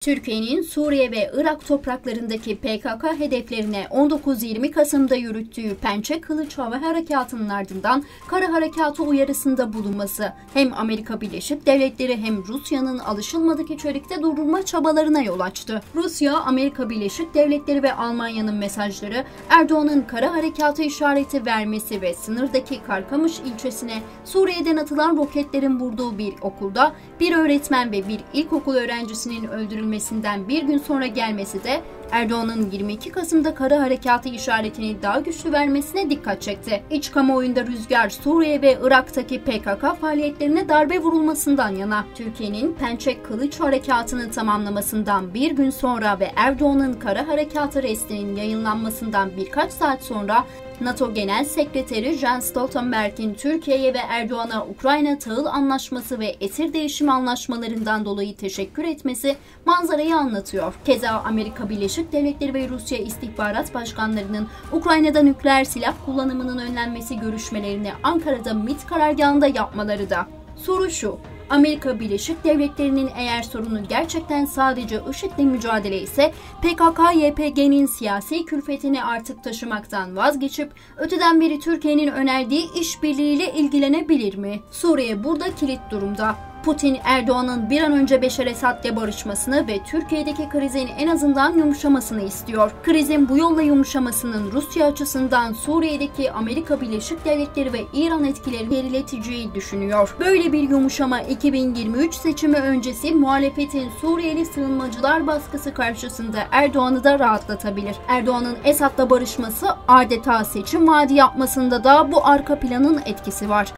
Türkiye'nin Suriye ve Irak topraklarındaki PKK hedeflerine 19-20 Kasım'da yürüttüğü Pençe Kılıç Hava Harekatı'nın ardından kara harekatı uyarısında bulunması hem Amerika Birleşik Devletleri hem Rusya'nın alışılmadık içerikte durdurma çabalarına yol açtı. Rusya, Amerika Birleşik Devletleri ve Almanya'nın mesajları, Erdoğan'ın kara harekatı işareti vermesi ve sınırdaki Karkamış ilçesine Suriye'den atılan roketlerin vurduğu bir okulda bir öğretmen ve bir ilkokul öğrencisinin öldürülmesinden bir gün sonra gelmesi de Erdoğan'ın 22 Kasım'da kara harekatı işaretini daha güçlü vermesine dikkat çekti. İç kamuoyunda rüzgar Suriye ve Irak'taki PKK faaliyetlerine darbe vurulmasından yana. Türkiye'nin Pençe Kılıç Harekatı'nı tamamlamasından bir gün sonra ve Erdoğan'ın kara harekatı restinin yayınlanmasından birkaç saat sonra NATO Genel Sekreteri Jens Stoltenberg'in Türkiye'ye ve Erdoğan'a Ukrayna Tahıl Anlaşması ve esir değişimi anlaşmalarından dolayı teşekkür etmesi manzarayı anlatıyor. Keza Amerika Birleşik Devletleri ve Rusya istihbarat başkanlarının Ukrayna'da nükleer silah kullanımının önlenmesi görüşmelerini Ankara'da MİT karargahında yapmaları da. Soru şu: Amerika Birleşik Devletleri'nin eğer sorunu gerçekten sadece IŞİD'le mücadele ise PKK-YPG'nin siyasi külfetini artık taşımaktan vazgeçip öteden beri Türkiye'nin önerdiği işbirliğiyle ilgilenebilir mi? Suriye burada kilit durumda. Putin, Erdoğan'ın bir an önce Beşar Esad'la barışmasını ve Türkiye'deki krizin en azından yumuşamasını istiyor. Krizin bu yolla yumuşamasının Rusya açısından Suriye'deki Amerika Birleşik Devletleri ve İran etkilerini gerileteceği düşünüyor. Böyle bir yumuşama 2023 seçimi öncesi muhalefetin Suriyeli sığınmacılar baskısı karşısında Erdoğan'ı da rahatlatabilir. Erdoğan'ın Esad'la barışması adeta seçim vaadi yapmasında da bu arka planın etkisi var.